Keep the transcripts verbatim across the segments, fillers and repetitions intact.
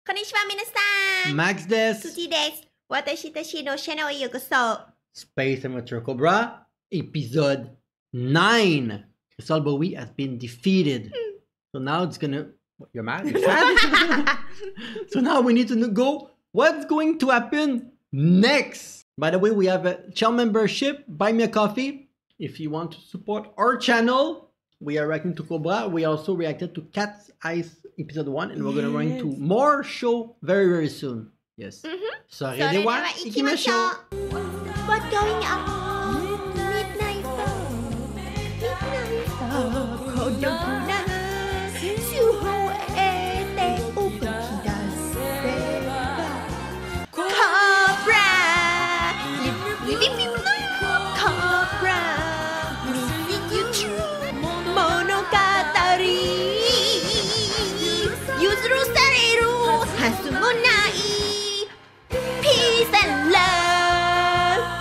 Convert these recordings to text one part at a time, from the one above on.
こんにちは、皆さん。 Max です。 土です。私たちのチャンネルへようこそ。 Space Amateur Cobra, episode nine. Crystal Bowie has been defeated. So now it's gonna... You're mad? You're sad? So now we need to go. What's going to happen next? By the way, we have a channel membership. Buy me a coffee. If you want to support our channel, we are reacting to Cobra. We also reacted to Cat's Eyes episode one, and we're going to run into more show very, very soon. Yes. Mm-hmm. それでは行きましょう。 What's going on? Midnight Star. Midnight Star. 孤独な手法へて動き出せば Cobra! Live, live, live, Cobra! Missing you 物語譲るされるはずもないPeace and love.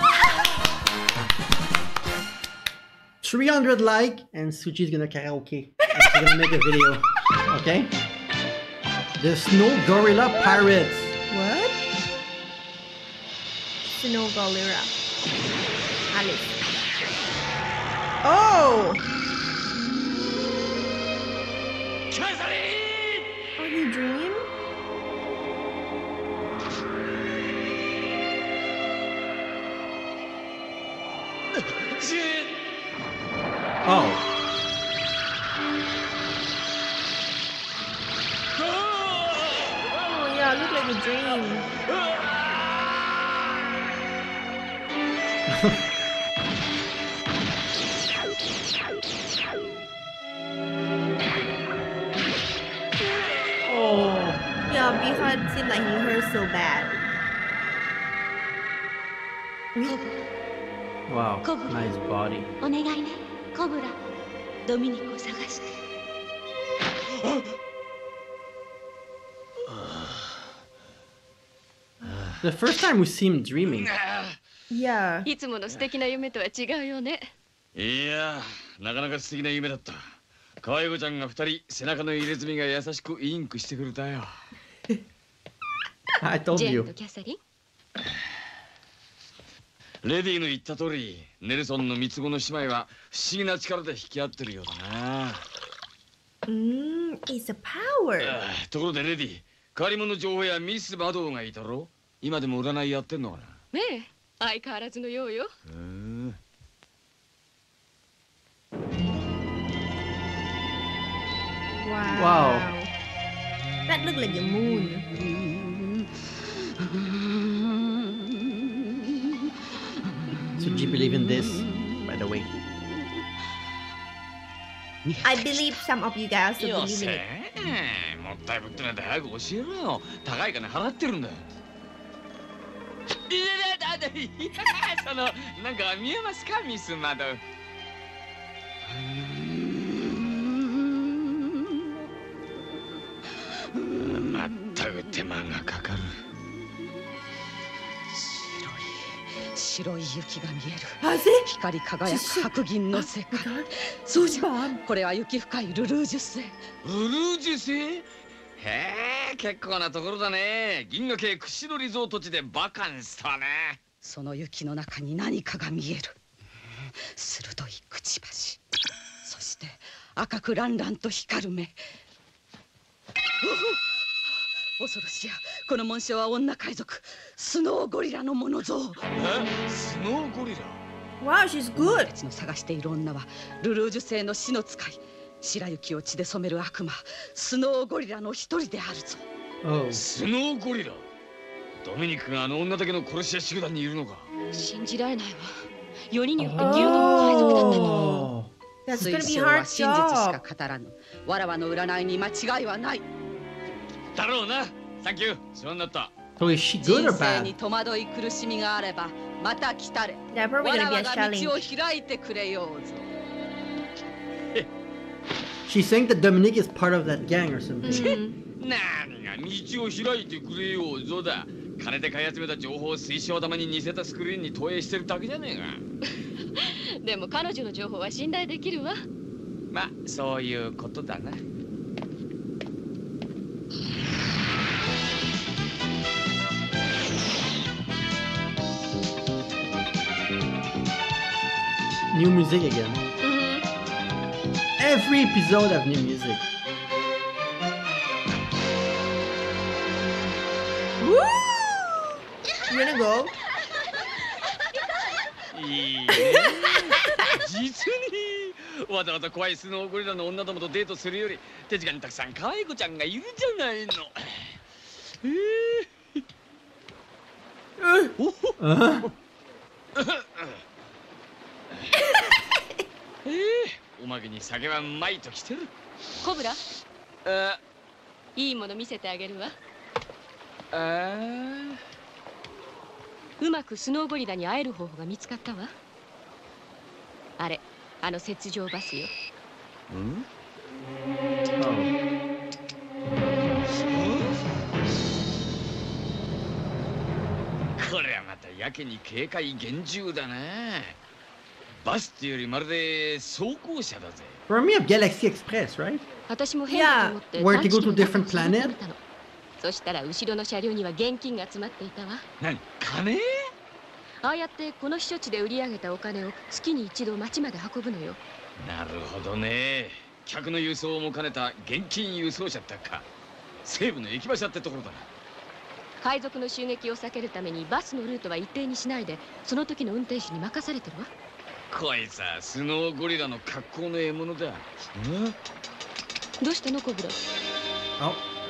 three hundred like and Suchi's gonna karaoke. And she's gonna make a video. Okay? The Snow Gorilla Pirates. What? Snow Gorilla. Alice. Oh! Are you dreaming? Oh. Oh yeah, it looked like a dream. Oh. Yeah, Beehud seemed like he hurt so bad. Wow. Nice body. お願いね、コブラ。ドミニクを探して。 The first time we see him dreaming. Yeah. いつもの素敵な夢とは違うよね。 いや、なかなか素敵な夢だった。可愛い子ちゃんが二人背中の入れ墨が優しくインクしてくれたよ。 I told ジェーン you. とキャサリン。 レディーの言った通り、ネルソンの三つ子の姉妹は不思議な力で引き合ってるようだな。 Mmm, it's a power. ああ、ところでレディー、変わり者情報やミス・バドーがいたろ？今でも占いやってんのかな？ ねえ、相変わらずのようよ。 うーん。 Wow. Wow. That looked like a moon. So do you believe in this, by the way? I believe some of you guys also よ believe せ in it. え、もったいぶってなんて早く教えろよ。高い金払ってるんだ。いやだだだ、いやそのなんか見えますか、ミス・マド。まったく手間がかかる。 白い雪が見える。 Has it? 光り輝く白銀の世界。そうじゃ。これは雪深いルルージュ星。 ルルージュ星？へえ、結構なところだね。銀河系屈指のリゾート地でバカンスとはね。 その雪の中に何かが見える。鋭いくちばし。そして赤くランランと光る目。恐ろしや。この紋章は女海賊スノーゴリラのもの像。 え？スノーゴリラ？ Wow, she's good. たちの探している女はルルージュ星の死の使い、白雪を血で染める悪魔スノーゴリラの一人であるぞ。 Oh. スノーゴリラ？ドミニクがあの女だけの殺し屋集団にいるのか？ 信じられないわ。よにんによってギルドの海賊だったの。 Oh. That's 推 gonna be 奨は hard 真実しか job. 語らぬ。わらわの占いに間違いはない。 だろうな。サンキュー。世話になった。 So is she good 人 or 生に bad? 戸惑い苦しみがあればまた来たれ。 They're probably わ gonna ら be わ a が challenge. 道を開いてくれようぞ。 She's saying that Dominic is part of that gang or something. 何が道を開いてくれようぞだ。金で買い集めた情報を水晶玉に似せたスクリーンに投影してるだけじゃねえか。 でも彼女の情報は信頼できるわ。 まあそういうことだな。 new music again. Every episode have new music. Woo! You wanna go? いいね実にわざわざ怖いスノーゴリラの女どもとデートするより手近にたくさん可愛い子ちゃんがいるじゃないの。えー、おほ Uh-huh. えー、おまけに酒はうまいときてる。 コブラ、 あいいもの見せてあげるわ。 あうまくスノーゴリラに会える方法が見つかったわ。あれ、あの雪上バスよ。 ん これはまたやけに警戒厳重だな。バスっていうよりまるで走行車だぜ。 Remind me of Galaxy Express, right? 私も変だと思って Where to go to 探知機の different 中を探って planet? みたの。そしたら後ろの車両には現金が詰まっていたわ。 何、金？ ああやってこの避暑地で売り上げたお金を月に一度町まで運ぶのよ。 なるほどね。客の輸送も兼ねた現金輸送車ってか。西部の駅馬車ってところだ。 海賊の襲撃を避けるためにバスのルートは一定にしないで、その時の運転手に任されてるわ。 こいつはスノーゴリラの格好の獲物だ。 どうしたのコブラ？ Oh.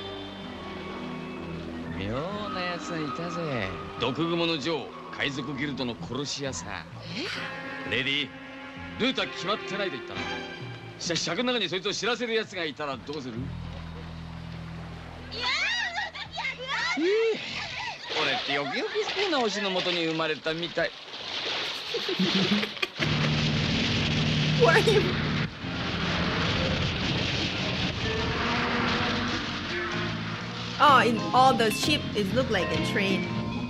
妙なやつはいたぜ。毒蜘蛛の女王、海賊ギルドの殺し屋さ。レディー、ルートは決まってないと言ったな。しかし尺の中にそいつを知らせるやつがいたらどうする？ええ、俺ってよくよく好きな推しのもとに生まれたみたい。 What are you? Oh, in all the ship it look like a train.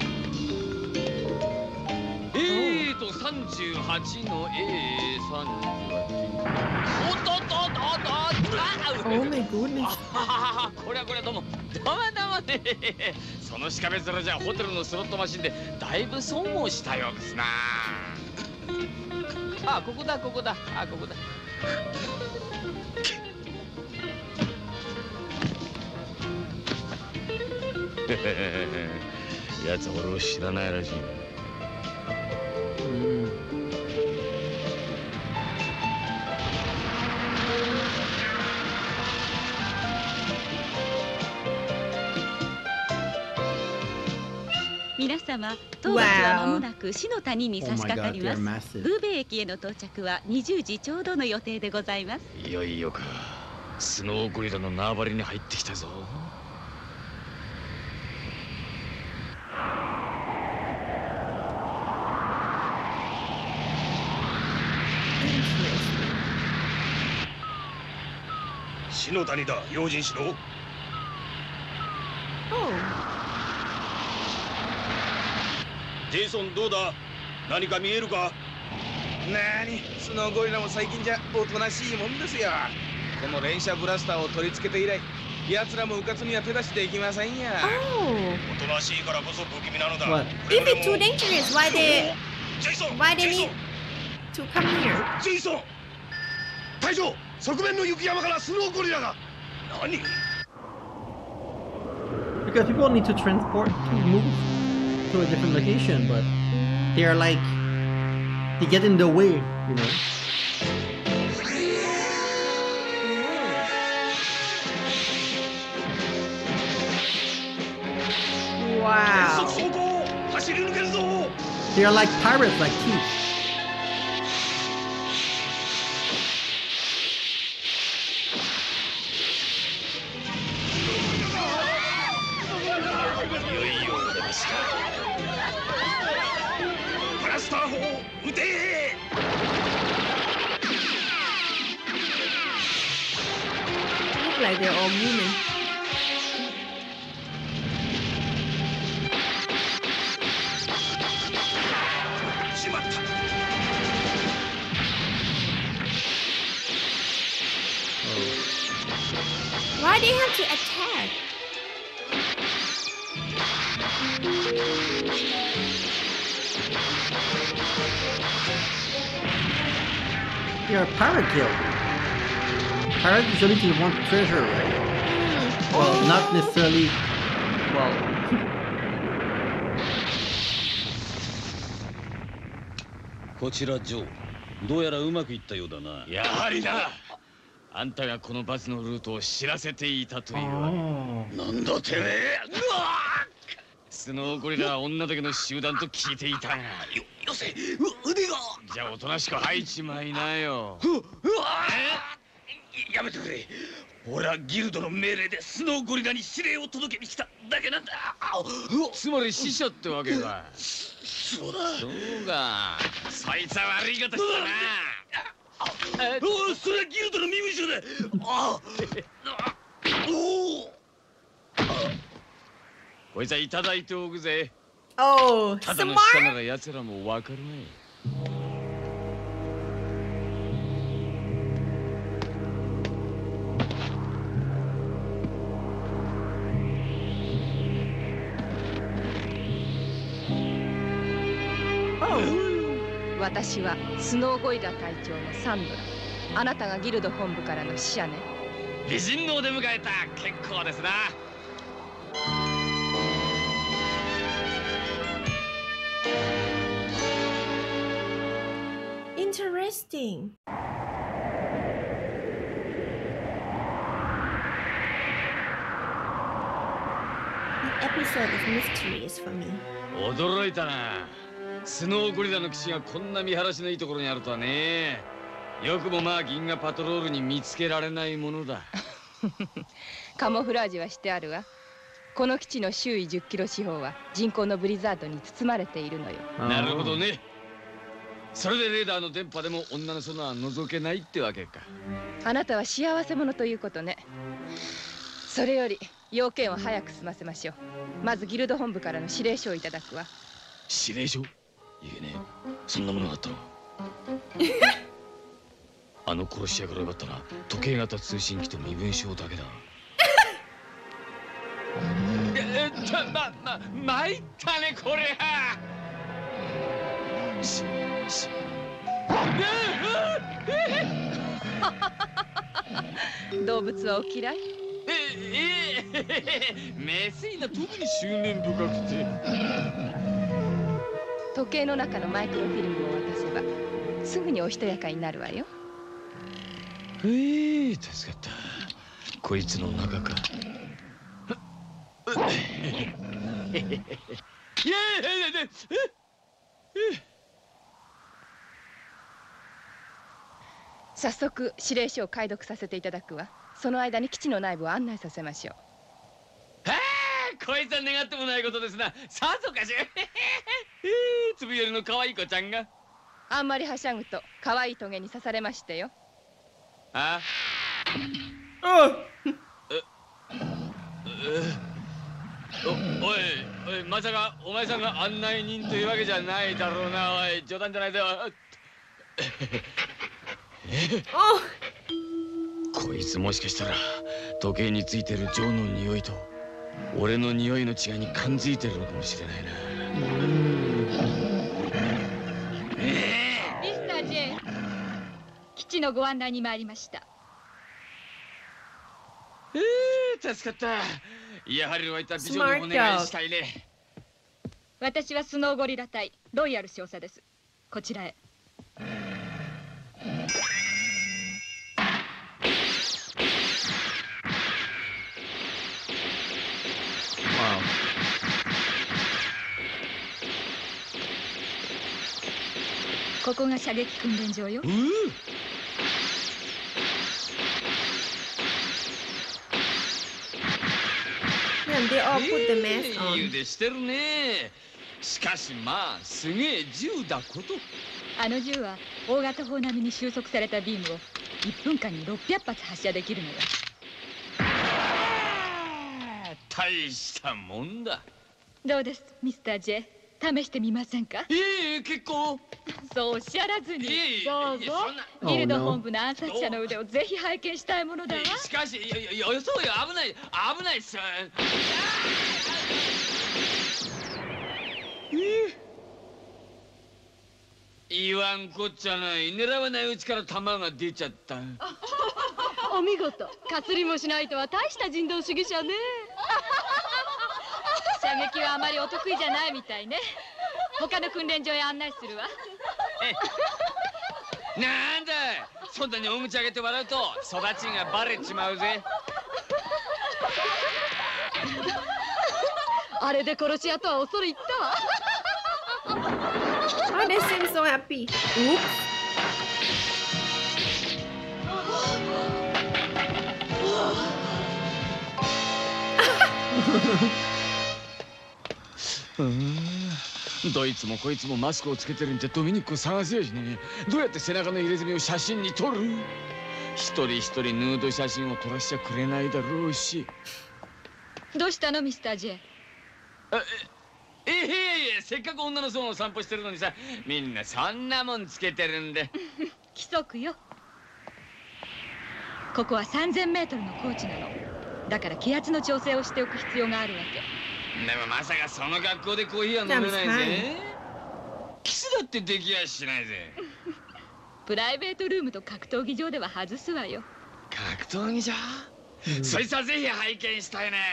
えーとさんじゅうはちの A さんじゅうはち。おっとっとっとっとっと。 Oh my goodness. あこれはこれはどうもどうもどうもね。そのしかめ面じゃホテルのスロットマシンでだいぶ損をしたようですな。あ、ここだここだ、あ、ここだ。やつ俺を知らないらしい。 Mm. 皆様、当バスは間もなく死の谷に Oh 差し my 掛か god, り they're ます。 massive. ブーベ駅への到着はにじゅうじちょうどの予定でございます。 いよいよか。スノーゴリラの縄張りに入ってきたぞ。 死の谷だ、用心しろ。 Oh. ジェイソンどうだ、何か見えるか。 なに、スノーゴリラも最近じゃおとなしいもんですよ。この連射ブラスターを取り付けて以来、奴らもうかつには手出しできませんや。 Oh. おとなしいからこそ不気味なのだ。 What? くれ If ぐれ it's too も dangerous, why they ジェイソン why ジェ they イソ need ン to come here? ジェイソン隊長、側面の雪山からスノーゴリラが。何？ Because people need to transport to move to a different location, but they are like they get in the way, you know. Wow. 走行、走り抜けるぞ。 They are like pirates, like thieves. いよいよ出ました。ブラスター砲撃て。 Look like they're all moving. しまった。 Why they have to attack? You're a pirate kill. Pirate usually just want treasure, right? Well, not necessarily. Well. こちらジョー、どうやらうまくいったようだな。やはりな。あんたがこのバスのルートを知らせていたというわけ。なんだてめえ。スノーゴリラは女だけの集団と聞いていたが。よ、よせ、腕が。じゃあおとなしく入っちまいなよ。うわ。やめてくれ。俺はギルドの命令でスノーゴリラに指令を届けに来ただけなんだ。つまり使者ってわけか。そうだ。そうか。そいつは悪いことしたな。おお、それはギルドの身分証だ。ああ。おお。こいつはいただいておくぜ。 Oh, ただの smart. 使者なら奴らもわかるね。 私はスノーゴリラ隊長のサンドラ。あなたがギルド本部からの使者ね。 美人の出迎えた。結構ですな。 Interesting. The episode is mysterious for me. 驚いたな。スノーゴリラの騎士がこんな見晴らしのいいところにあるとはね。よくもまあ銀河パトロールに見つけられないものだ。 カモフラージュはしてあるわ。この基地の周囲じゅっキロ四方は人工のブリザードに包まれているのよ。 なるほどね。それでレーダーの電波でも女のソナー覗けないってわけか。 あなたは幸せ者ということね。それより要件を早く済ませましょう。まずギルド本部からの指令書をいただくわ。 指令書？いえね、そんなものがあったの。あの殺し屋から奪ったな。時計型通信機と身分証だけだ。えっと、ま、ま、参ったね、これは。し、し。 動物はお嫌い？ え、え、メスイナ特に執念深くて。 時計の中のマイクロフィルムを渡せばすぐにおしとやかになるわよ。 ええ、助かった。こいつの中か。いやいやいや。 早速指令書を解読させていただくわ。その間に基地の内部を案内させましょう。 はあ、こいつは願ってもないことですな。さぞかし。つぶよりの可愛い子ちゃんが。 あんまりはしゃぐと可愛いトゲに刺されましてよ。 あ Oh. お、おい、おい、まさかお前さんが案内人というわけじゃないだろうな。おい、冗談じゃないだよ。こいつもしかしたら時計についてるジョーの匂いと俺の匂いの違いに感づいてるのかもしれないな。 ミスター J、 基地のご案内に参りました。 えー、助かった。やはり湧いた美女にお願いしたいね。 私はスノーゴリラ隊ロイヤル少佐です。こちらへ。ここが射撃訓練場よ。 うー Man, they all put the mask on. いい腕してるね。しかしまあすげえ銃だこと。 あの銃は大型砲並みに収束されたビームをいっぷんかんにろっぴゃく発発射できるのよ。 大したもんだ。 どうですミスター J、 試してみませんか？ いい結構。 そうおっしゃらずにいいどうぞ。 いやそんなギルド本部の暗殺者の腕をぜひ拝見したいものだわ。 しかしいやいやいやそうよ、危ない危ないっす。言わらんこっちゃない。狙わないうちから弾が出ちゃった。 お見事。かすりもしないとは大した人道主義者ね。射撃はあまりお得意じゃないみたいね。他の訓練場へ案内するわ。 なんだ、そんなに大口上げて笑うと育ちがバレちまうぜ。 あれで殺し屋とは恐れ入ったわ。 Oh, they seem so happy. Oops. Hmm. どいつもこいつもマスクをつけてるんじゃドミニクを探せやしねえ。どうやって背中の入れ墨を写真に撮る？一人一人ヌード写真を撮らしちゃくれないだろうし。 どうしたのミスター J？ ええええ、せっかく女の園を散歩してるのにさ、みんなそんなもんつけてるんで。 規則よ。ここはさんぜんメートルの高地なの。だから気圧の調整をしておく必要があるわけ。 でもまさかその学校でコーヒーは飲めないぜ。キスだってできやしないぜ。 プライベートルームと格闘技場では外すわよ。 格闘技場？うん、そいつはぜひ拝見したいね。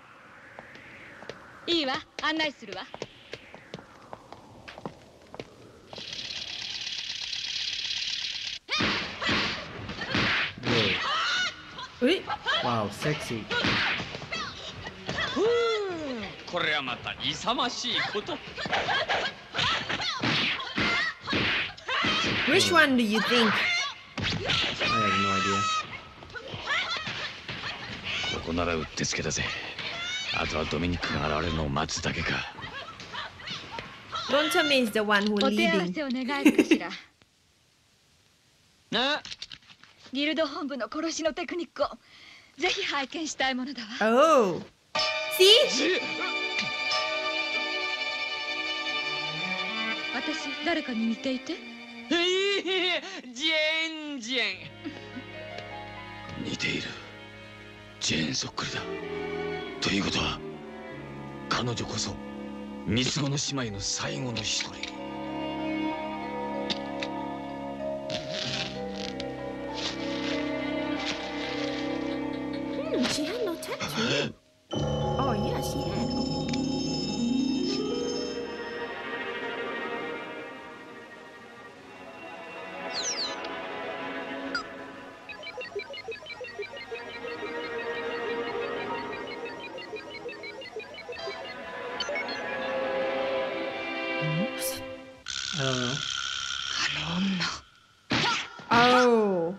いいわ、案内するわ。 え？ Wow, sexy. これはまた勇ましいこと。 Which one do you think? I have no idea. ここならうってつけだぜ。あとはドミニクが現れるのを待つだけか。 Don't tell me it's the one who お手合わ leading. せを願えるかしら。 な？ ギルド本部の殺しのテクニックをぜひ拝見したいものだわ。 Oh. See? 私、誰かに似ていて？ ジェーンジェン。似ている。ジェーンそっくりだ。ということは彼女こそ三つ子の姉妹の最後の一人。 Hmm, she had no tattoo. Oh yeah, she had. I don't know. あの女。Oh.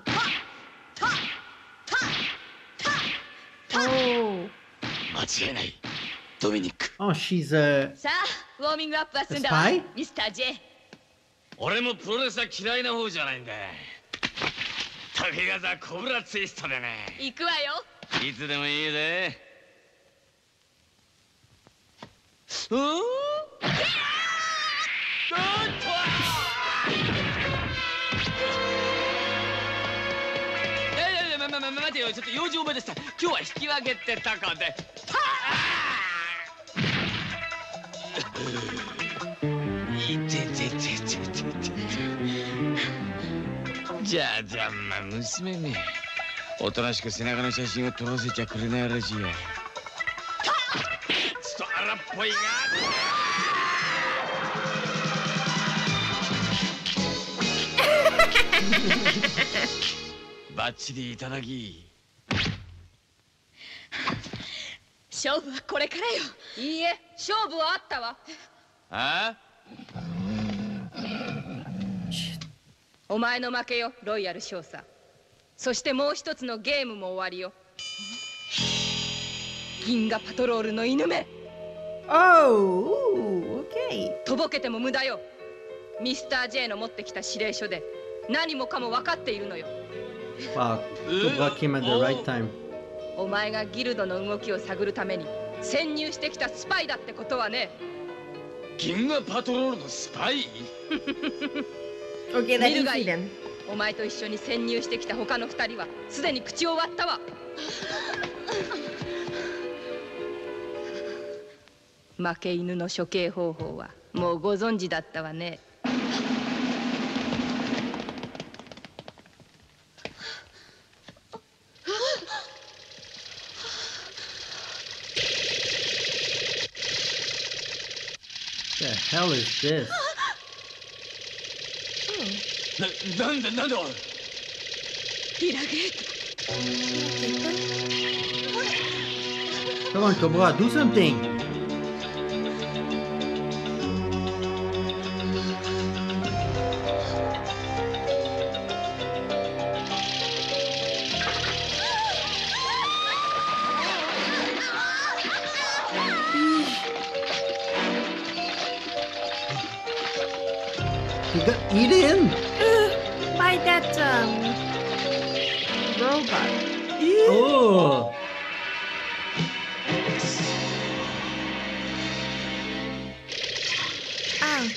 Oh. 間違いない。ドミニク。 Oh, she's a さあ、ウォーミングアップは済んだ A わ spy？ ミスター J。 俺もプロレスは嫌いな方じゃないんだ。竹型コブラツイストでね。 行くわよ。 いつでもいいぜ。うーん？おっと！いやいや、ま、ま、ま、待てよ、ちょっと用事覚えでした。今日は引き分けってとこで。いてててててて。じゃあじゃあ、まあ、娘め。おとなしく背中の写真を撮らせちゃくれないらしいや。ちょっと荒っぽいが。バッチリいただき。 勝負はこれからよ。いいえ、勝負はあったわ。 ああ？ お前の負けよ、ロイヤル少佐。そしてもう一つのゲームも終わりよ。銀河パトロールの犬め。 Oh. Okay. とぼけても無駄よ。ミスター J の持ってきた指令書で何もかも分かっているのよ。 wow. Cobra came at the right time. お前がギルドの動きを探るために潜入してきたスパイだってことはね。 銀河パトロールのスパイ？ Okay, let 見る me がい see い。 them. お前と一緒に潜入してきた他の二人はすでに口を割ったわ。負け犬の処刑方法はもうご存知だったわね。 The hell is this? な、なんだなんだおい。 イラゲート。 Come on, Cobra, do something! He got eaten! By that um robot. Oh! Ouch.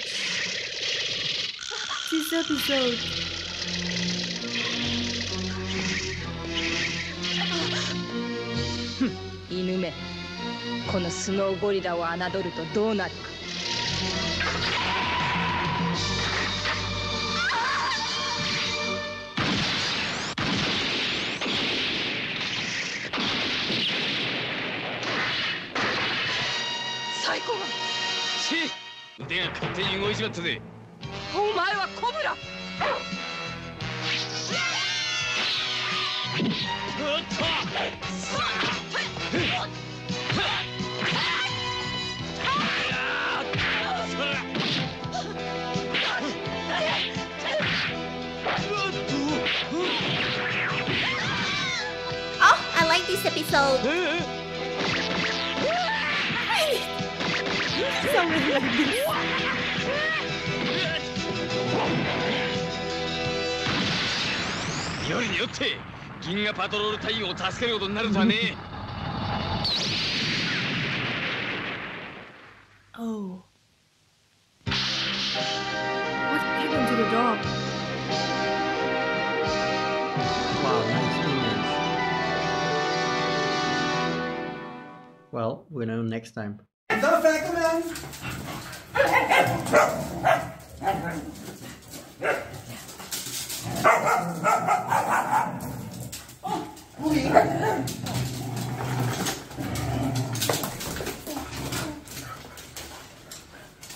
This episode. 犬め、このスノーゴリラを侮るとどうなるか。最高が。 し、腕が勝手に動いちまったぜ。 お前はコブラ。 おっと。 Oh, I like this episode. So really like this. よりによって銀河パトロール隊員を助けることになるとはね。 Oh. What happened to the dog? Wow, nice image. Well, we're gonna know next time.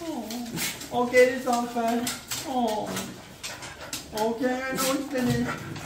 Okay, it's all fine. Oh. Okay, I know it's finished.